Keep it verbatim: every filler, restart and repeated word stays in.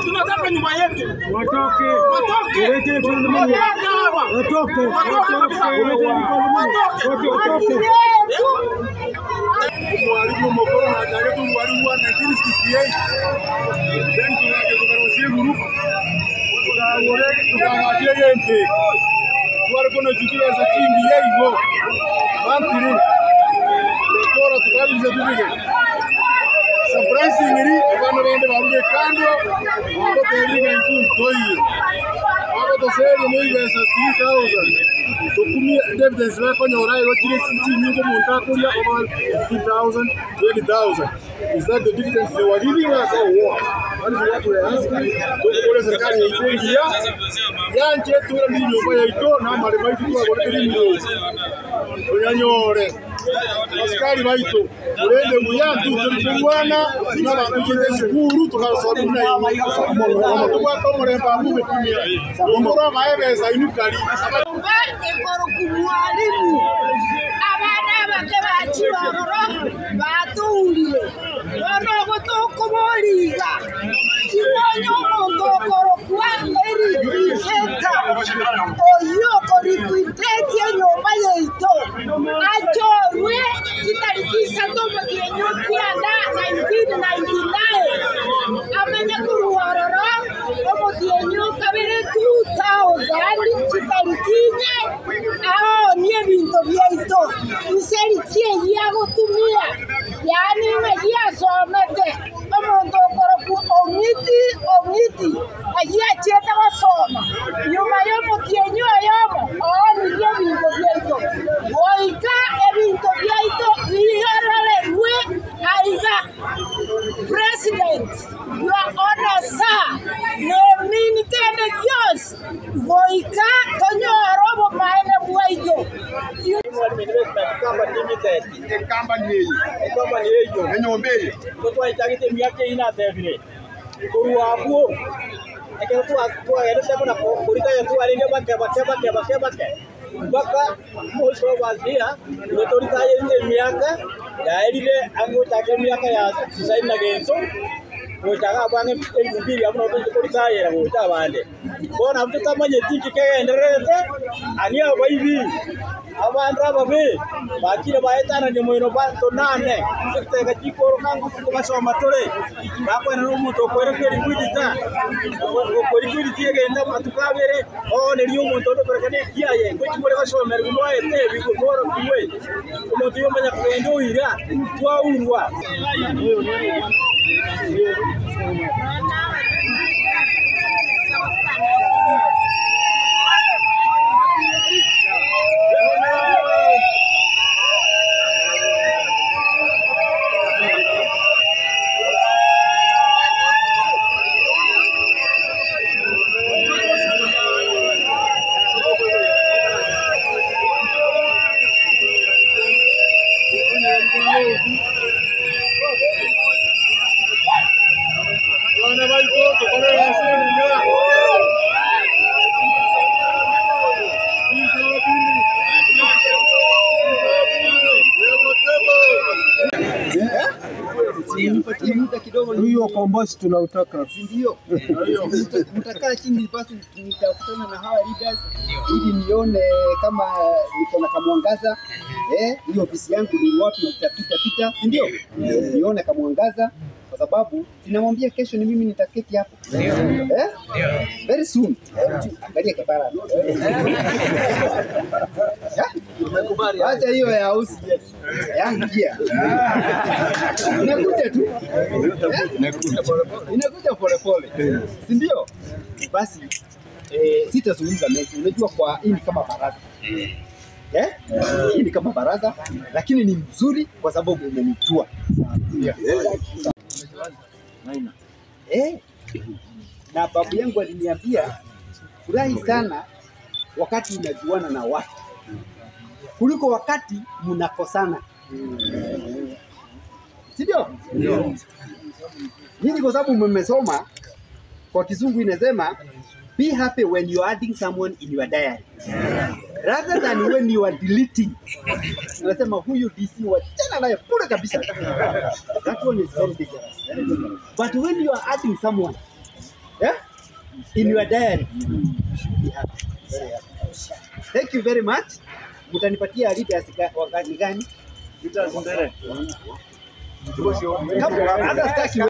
tunataka nyumba yetu. Watoke. Watoke. Watoke kwa ndani. Watoke. Watoke. Watoke. Mwalimu mkuu na tarehe mwalimu wa nineteen sixty-eight. Then tunaje tukarosie group. Tukaore tukawatie yente. Tuare kono jikira za kingi yego. Mantiri. Tukora tukabisa tubige. Surprisingly, abana bande baruge kando. Abo teringa into toyi. Abo to seri no ibesa three thousand. Tukumi evidence wako nyora yo three sixty nyingo monta kuria over fifty thousand, twenty thousand. Is that the difference they were giving us or what? What is what we are asking? Tukule serikali yaitengia. Yanje tuira ndi nyumba yaito na mali baitu kwa gore ndi. Tuyanyore. Askari baito. Urende muyantu turwana n'abantu kite shukuru tukasoma nayo. Tukwa komoremba mube kumira. Ngoro maebeza inukali. Ekoro kumwalimu abana bake bachiroro batulire ono gotokomoliga ibonyo ngokoro kwangeri iketa oyo korikuitete nyumba yeito achorwe kitarikisa tomo kinyokianda nineteen ninety-nine amenya kuruororo omotienyo kabere two thousand kitarikine ao nie binto byaito useri kie yago tumia yani ngia somete omonto koroku omiti omiti ajia cheta wasoma nyuma yo motienyo yomo ao nie binto byaito oika ebinto byaito biyarale we aiga president your honor sir no mini kende yos oika tonyoro bo maene bwaito Kamba ni Kamba ni hiyo. enyombele. Kwa itagite miaka ina tevile. Kuruabu. Ekero tu tu ero sema na kurita ya tu alinge bake bake bake bake bake. Baka mwisho wazia kutorita ile miaka ya ile ango take miaka ya tisaini na gento. Kuitaka bwange elfu mbili hapo ndio kurita ya kuita bande. Bona mtu kama nyetiki kaendelete ania baibi. Abandra babe bakire baetana ni moyo bato nane kiteka chikoro kangu kubasoma tole bako na umuntu okwere kweri kwidita okweri kwiditi egenda matukabere o ne liyo umuntu otorekane kiaye kwechimore basomera gumoye te biko moro kimwe umuntu yomanya kwendo uira twaurwa Huyo kombosi tunautaka. Ndio. Mtakaa chini basi nitakutana na hawa leaders ili nione kama niko na kamwangaza. Eh, hiyo ofisi yangu ni wapi nitapita pita, ndio? Nione kamwangaza kwa sababu ninamwambia kesho ni mimi nitaketi hapo. Ndio. Eh? Very soon. Angalia kapara. Umekubali. Acha hiyo ya house. Yangu pia. Inakuja tu. Inakuja pole pole. Si ndio? Basi eh, sitazungumza mengi. Unajua kwa hii ni kama baraza. Eh? Hii ni kama baraza lakini ni mzuri kwa sababu umenijua. Eh? Na babu yangu aliniambia furahi sana wakati unajuana na watu kuliko wakati mnakosana. Sio? Ndio. Nini kwa sababu mmesoma kwa kizungu inasema be happy when you are adding someone in your diary. Rather than when you are deleting. Unasema huyu D C wachana naye pure kabisa. That one is very dangerous. But when you are adding someone Yeah? In your diary. Be happy. Very happy. Thank you very much. Mutanipatia leaders wakati gani? Leaders mbele. Kama hata staki